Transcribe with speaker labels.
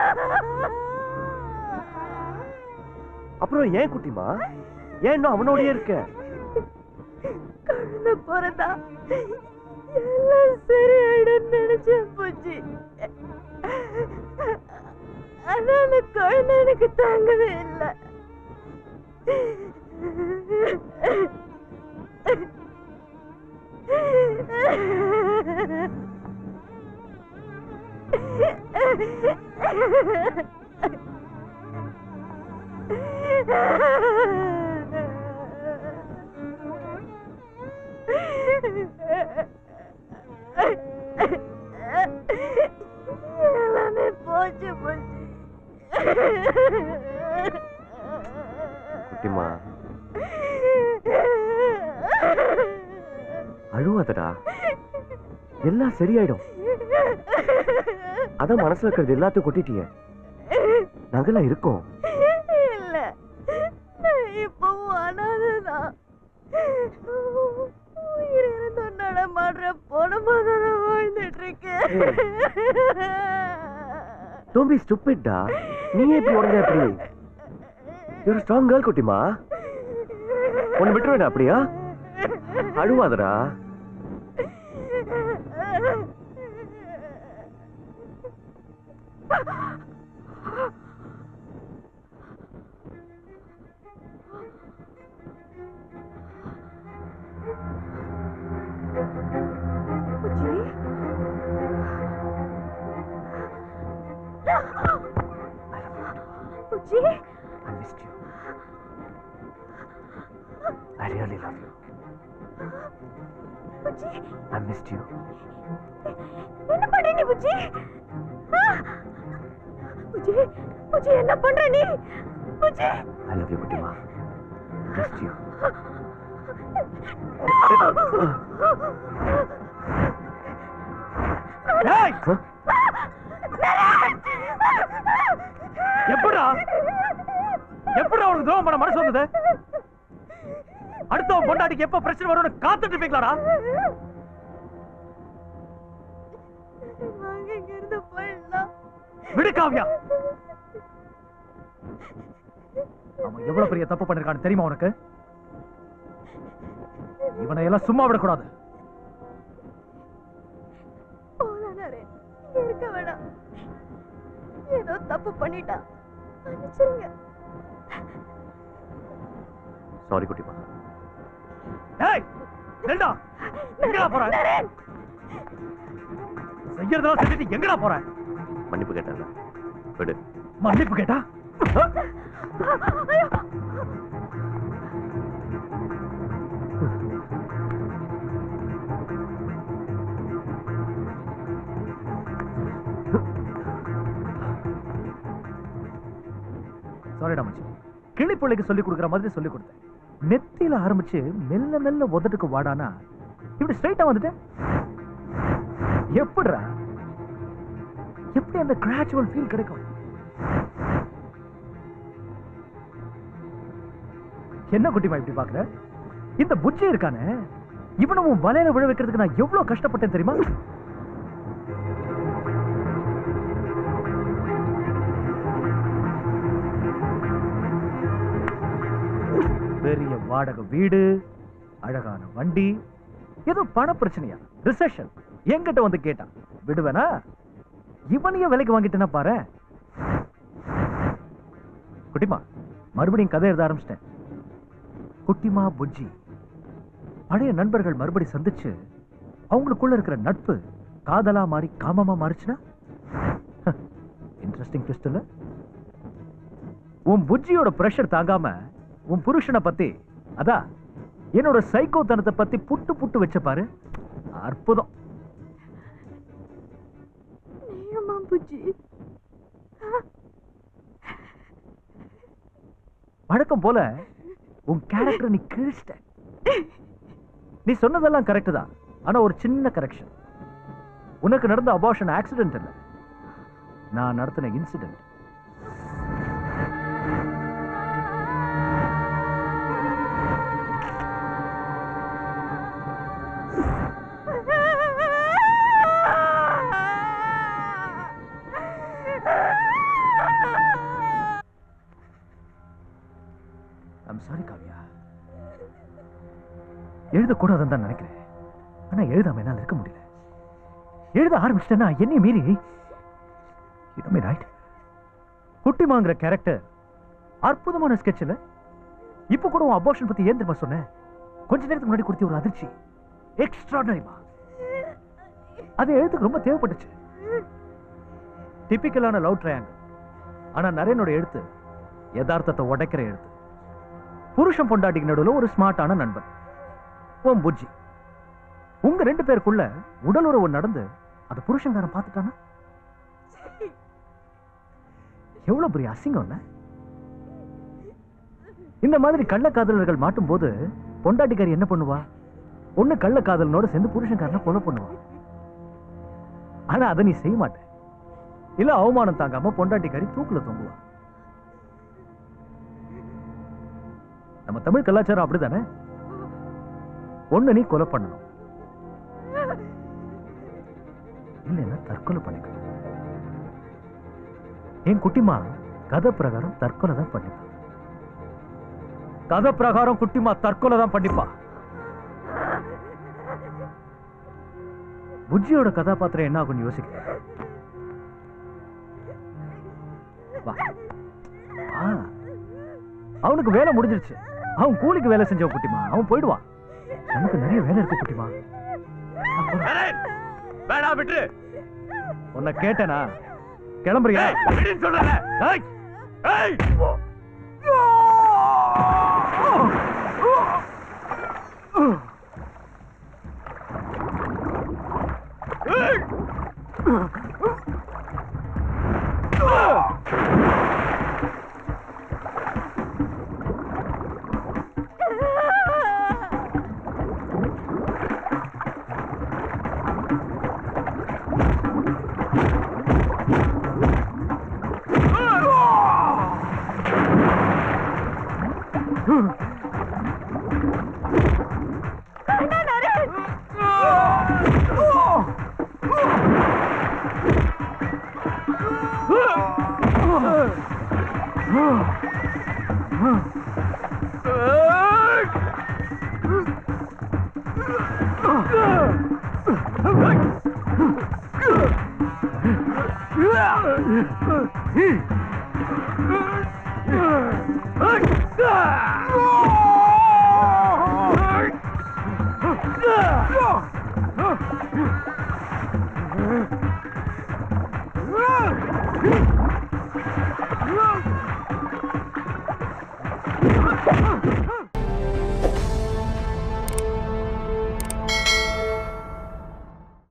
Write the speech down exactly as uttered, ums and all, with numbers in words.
Speaker 1: அப்புறம் ஏன் குட்டிமா ஏன் இன்னும் அவனோடயே இருக்க?
Speaker 2: குழந்தை போறதா எல்லாம் சரியாயிடும் நினைச்சேன் பூச்சி. ஆனா அந்த குழந்தை எனக்கு தாங்கவே இல்லை. எல்லாமே போச்சு போச்சு.
Speaker 1: குட்டிமா அழுவாதடா, எல்லாம் சரியாயிடும். அதான் மனசுல இருக்கிறது எல்லாத்தையும் கொட்டிட்டிய. நாங்கெல்லாம் இருக்கோம்.
Speaker 2: இல்ல, இப்பவும் அனாதைதான். உயிர் இருந்து நடமாடுற போனமாதான் வாழ்ந்துட்டு இருக்கேன்.
Speaker 1: Don't be stupid டா. நீயே இப்படி உடனே எப்படி? You're a strong girl குட்டிமா. உன்னை விட்டுருவேன் அப்படியா? அழுவாதடா.
Speaker 2: Puji,
Speaker 1: I missed you. I really love you.
Speaker 2: Puji,
Speaker 1: I missed you.
Speaker 2: என்ன பண்ற நீ புஜி? புஜி, புஜி என்ன பண்ற நீ? புஜி,
Speaker 1: I love you குட்டிமா. Missed you.
Speaker 3: Hey! எப்படா எப்படா உனக்கு துரோகம் பண்ண மனசு வந்தது? அடுத்த பொண்டாட்டிக்கு எப்ப பிரச்சனை வரும்னு காத்துட்டு இருப்பீங்களாடா? விடு காவ்யா. அவன் எவ்வளவு பெரிய தப்பு பண்ணிருக்கான்னு தெரியுமா உனக்கு? இவனை எல்லாம் சும்மா விடக்கூடாது.
Speaker 2: இருக்க வேணாம். ஏதோ தப்பு பண்ணிட்டான், மன்னிச்சிருங்க.
Speaker 1: சாரி குட்டிமா.
Speaker 3: ஏய் நில்டா. எங்கடா போற? செய்யறதெல்லாம் செஞ்சுட்டு எங்கடா போற?
Speaker 1: மன்னிப்பு கேட்டல. விடு.
Speaker 3: மன்னிப்பு கேட்டா? சாரிடா மச்சி. கிளி பிள்ளைக்கு சொல்லி கொடுக்குற மாதிரி சொல்லி கொடுத்தேன். நெத்தியில ஆரம்பிச்சு மெல்ல மெல்ல உதட்டுக்கு வாடானா இப்படி ஸ்ட்ரைட்டா வந்துட்டேன். எப்படிடா எப்படி அந்த கிராஜுவல் ஃபீல் கிடைக்கும்? என்ன குட்டிமா இப்படி பாக்குற? இந்த புஜ்ஜி இருக்கானே, இவனும் வலையில விழ வைக்கிறதுக்கு நான் எவ்வளவு கஷ்டப்பட்டேன் தெரியுமா? பெரிய வாடகை வீடு, அழகான வண்டி, ஏதோ பண பிரச்சனையா, ரிசெஷன். என்கிட்ட வந்து கேட்டான், விடுவேனா? இவனையே விலைக்கு வாங்கிட்டேன்னா பாரு. குட்டிமா மறுபடியும் கதை எழுத ஆரம்பிச்சிட்டேன். குட்டிமா புஜ்ஜி பழைய நண்பர்கள் மறுபடி சந்திச்சு அவங்களுக்குள்ள இருக்கிற நட்பு காதலா மாறி காமமா மாறிச்சுன்னா இன்ட்ரெஸ்டிங் ட்விஸ்ட் இல்ல? உன் புஜ்ஜியோட பிரஷர் தாங்காம உன் புருஷனை பத்தி, அதான் என்னோட சைக்கோத்தனத்தை பத்தி புட்டு புட்டு வச்ச பாரு. அற்புதம். வழக்கம் போல உன் கேரக்டர் நீ கிழிச்சிட்ட. நீ சொன்னதெல்லாம் கரெக்ட் தான், ஆனா ஒரு சின்ன கரெக்ஷன். உனக்கு நடந்த அபார்ஷன் ஆக்சிடென்ட் இல்ல, நான் நடத்தின இன்சிடென்ட். சாரி காவியா. எழுதக்கூடாதுன்னு தான் நினைக்கிறேன். ஆனா எழுதாம என்னால இருக்க முடியல. எழுத ஆரம்பிச்சிட்டேன்னா என்னைய மீறி இதுமே ரைட். குட்டிமாங்கிற கேரக்டர் அற்புதமான ஸ்கெட்ச் இல்ல? இப்ப கூட உன் அபார்ஷன் பத்தி ஏன் தெரியுமா சொன்னேன்? கொஞ்ச நேரத்துக்கு முன்னாடி கொடுத்த ஒரு அதிர்ச்சி எக்ஸ்ட்ராடனரிமா. அது எழுத்துக்கு ரொம்ப தேவைப்பட்டுச்சு. டிபிக்கலான லவ் ட்ரையாங்கிள். ஆனா நரேனோட எழுத்து யதார்த்தத்தை உடைக்கிற எழுத்து. புருஷன் பொண்டாட்டிக்கு நடுவில் ஒரு ஸ்மார்ட்டான நண்பன் ஓம் புஜ்ஜி. உங்க ரெண்டு பேருக்குள்ள உடல் உறவு நடந்து அது புருஷன்காரன் பார்த்துட்டானா எவ்வளவு பெரிய அசிங்கம் இல்ல? இந்த மாதிரி கள்ளக்காதலர்கள் மாட்டும் போது பொண்டாட்டிக்காரி என்ன பண்ணுவா? ஒண்ணு கள்ளக்காதலனோட சேர்ந்து புருஷன்காரனை கொலை பண்ணுவா. ஆனா அதை நீ செய்ய மாட்ட. இல்ல அவமானம் தாங்காம பொண்டாட்டிக்காரி தூக்குல தொங்குவா. நம்ம தமிழ் கலாச்சாரம் அப்படித்தானே? ஒண்ணு நீ கொலை பண்ணணும், இல்லைன்னா தற்கொலை பண்ணிக்கணும். என் குட்டிமா கதை பிரகாரம் தற்கொலை தான் பண்ணிப்பா. கதை பிரகாரம் குட்டிமா தற்கொலை தான் பண்ணிப்பா. புஜ்ஜியோட கதாபாத்திரம் என்ன ஆகும்னு யோசிக்க. அவனுக்கு வேலை முடிஞ்சிருச்சு. அவன் கூலிக்கு வேலை செஞ்சவன் குட்டிமா. அவன் போயிடுவான். நமக்கு நிறைய வேலை இருக்கு குட்டிமா.
Speaker 1: வேணா விட்டு.
Speaker 3: உன்னை கேட்டனா கிளம்புறியா?
Speaker 1: சொல்றேன்.